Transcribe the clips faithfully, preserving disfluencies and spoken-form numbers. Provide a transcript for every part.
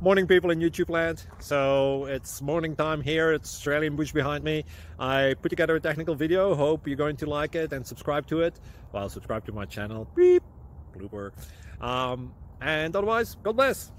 Morning, people in YouTube land. So it's morning time here. It's Australian bush behind me. I put together a technical video. Hope you're going to like it and subscribe to it. Well, subscribe to my channel. Beep, blooper. Um, and otherwise, God bless.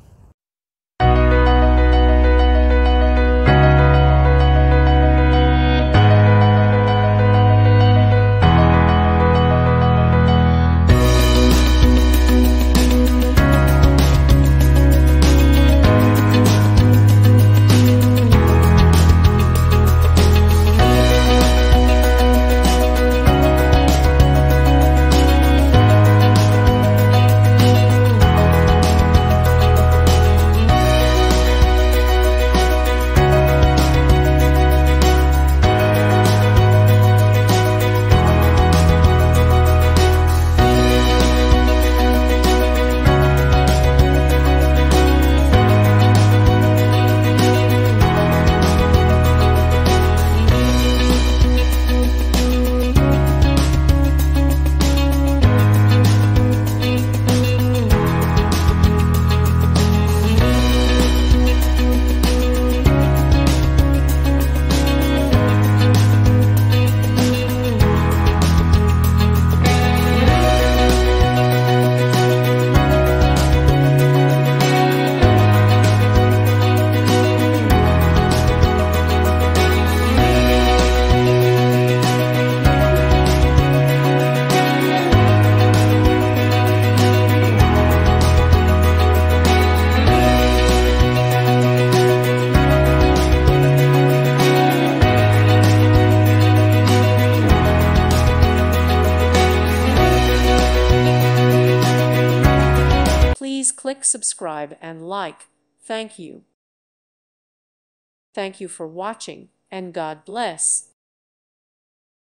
Please click subscribe and like. Thank you. Thank you for watching, and God bless.